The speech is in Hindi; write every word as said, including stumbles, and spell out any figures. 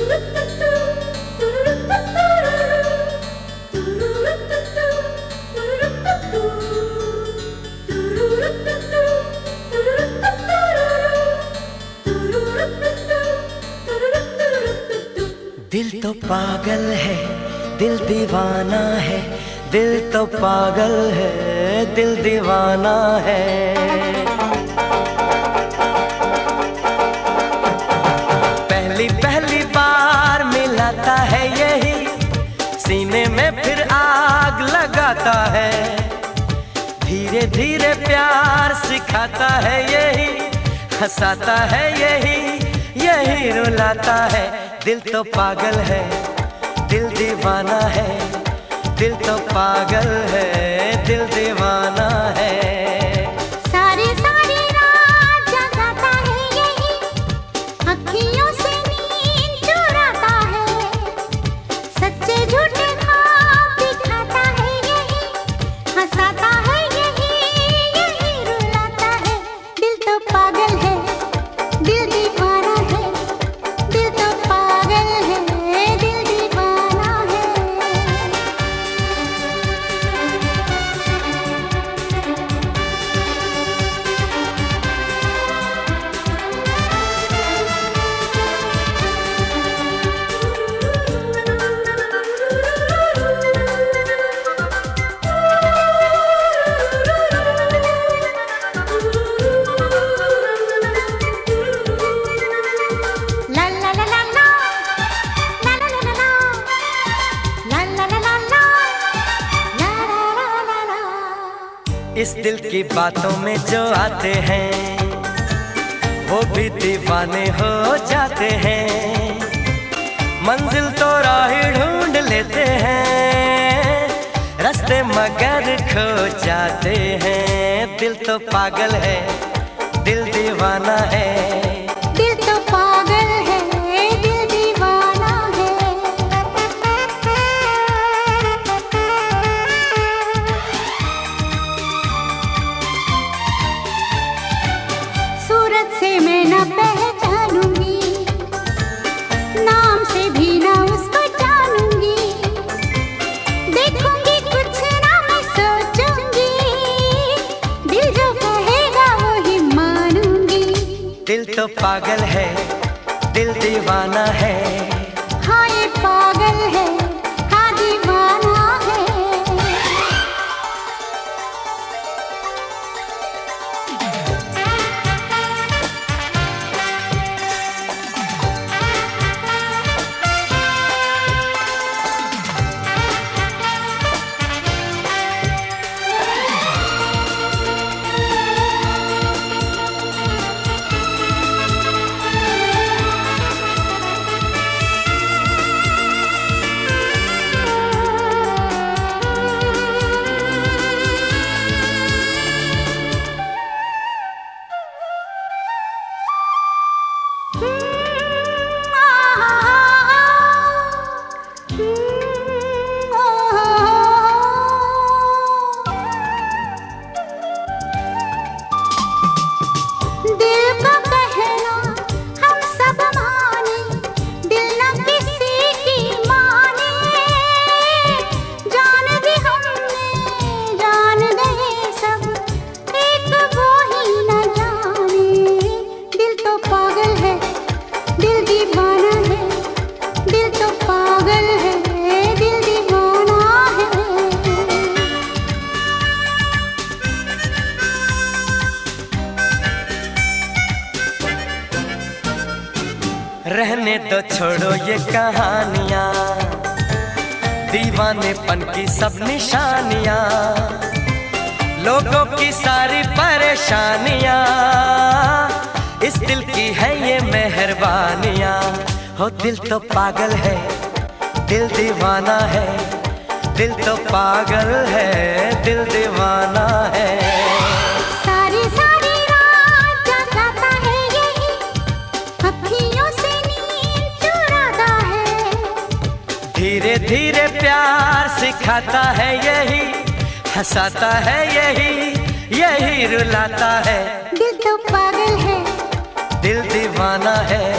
दिल तो पागल है, दिल दीवाना है, दिल तो पागल है, दिल दीवाना है। पहली पहली बार मिलाता है यही, सीने में फिर आग लगाता है। धीरे धीरे प्यार सिखाता है यही, हंसाता है यही, यही रुलाता है। दिल तो पागल है, दिल दीवाना है, दिल तो पागल है, दिल दीवाना है। सारी सारी रात जगाता है यही, अखियों से नींद चुराता है। सच्चे झूठे ख्वाब दिखाता है यही, हंसाता है यही, यही रुलाता है। दिल तो पागल है, दिल दीवाना है, दिल तो पागल है, दिल दीवाना है। इस दिल की बातों में जो आते हैं, वो भी दीवाने हो जाते हैं। मंजिल तो राह ढूंढ लेते हैं, रास्ते मगर खो जाते हैं। दिल तो पागल है, दिल दीवाना है। दिल तो पागल है, दिल दीवाना है। सूरत से मैं न पहचानूंगी, नाम से भी न उसको जानूंगी। देखूंगी कुछ ना मैं सोचूंगी, दिल जो कहेगा वही मानूंगी। दिल तो पागल है, दिल दीवाना है। हाँ ये पागल है, हाँ दीवाना है। रहने दो छोड़ो ये कहानियाँ, दीवानेपन की सब निशानियाँ, लोगों की सारी परेशानियाँ, इस दिल की है ये मेहरबानियाँ। हो दिल तो पागल है, दिल दीवाना है, दिल तो पागल है, दिल दीवाना है। सारी सारी रात जगाता है यही, अखियों से नींद चुराता है। धीरे धीरे प्यार सिखाता है यही, हंसाता है यही, यही रुलाता है। दिल तो पागल है, दिल दीवाना है।